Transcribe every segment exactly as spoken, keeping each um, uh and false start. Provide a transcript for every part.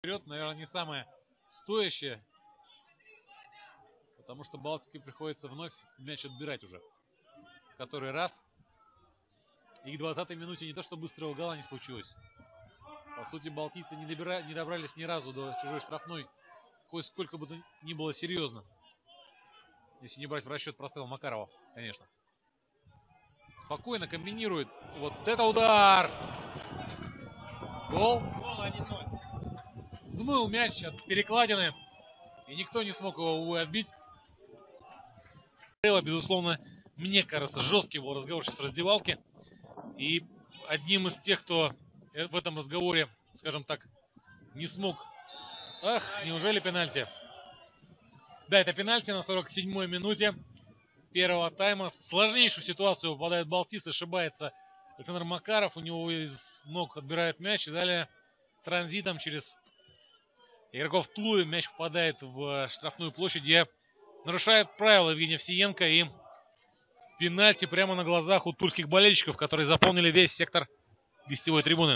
вперед, наверное, не самое стоящее, потому что Балтике приходится вновь мяч отбирать уже который раз. И к двадцатой минуте не то, что быстрого гола не случилось. По сути, балтийцы не, добира... не добрались ни разу до чужой штрафной, хоть сколько бы то ни было серьезно. Если не брать в расчет прострел Макарова, конечно. Спокойно комбинирует. Вот это удар! Гол. Взмыл мяч от перекладины. И никто не смог его, увы, отбить. Безусловно, мне кажется, жесткий был разговор сейчас в раздевалке. И одним из тех, кто в этом разговоре, скажем так, не смог... Ах, неужели пенальти? Да, это пенальти на сорок седьмой минуте первого тайма. В сложнейшую ситуацию попадает балтист, ошибается Александр Макаров. У него из ног отбирает мяч. И далее транзитом через игроков Тулы мяч попадает в штрафную площадь, где нарушает правила Евгений Овсиенко. И пенальти прямо на глазах у тульских болельщиков, которые заполнили весь сектор гостевой трибуны.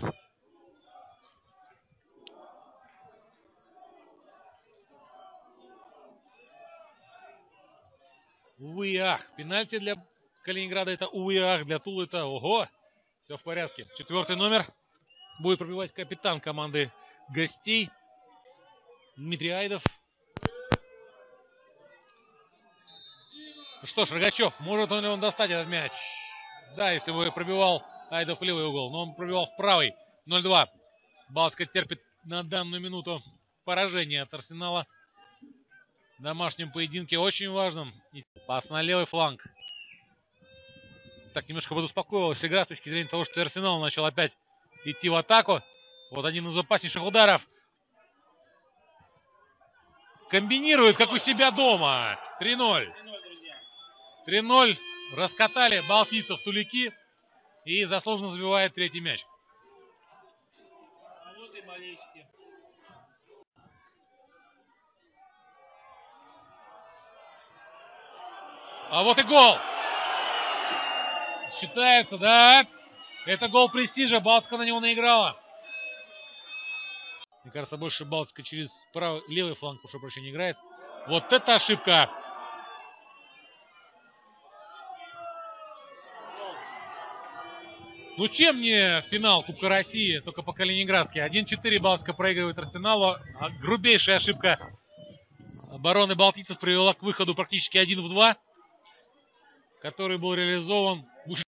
Увы и ах. Пенальти для Калининграда это увы и ах. Для Тулы это ого. Все в порядке. Четвертый номер будет пробивать капитан команды гостей Дмитрий Айдов. Что ж, Рогачев, может ли он достать этот мяч? Да, если бы пробивал Айдов в левый угол, но он пробивал в правый. ноль два. Балтика терпит на данную минуту поражение от Арсенала. В домашнем поединке очень важном. Пас на левый фланг. Так немножко подуспокоилась игра с точки зрения того, что Арсенал начал опять идти в атаку. Вот один из опаснейших ударов. Комбинирует, как у себя дома. три ноль. три ноль. Раскатали балтийцев тулики. И заслуженно забивает третий мяч. А вот и гол. Считается, да. Это гол престижа. Балтика на него наиграла. Мне кажется, больше Балтика через правый, левый фланг, прошу прощения, играет. Вот это ошибка. Ну чем не финал Кубка России, только по Калининградски. один-четыре Балтика проигрывает Арсеналу. А грубейшая ошибка обороны балтийцев привела к выходу практически один в два, который был реализован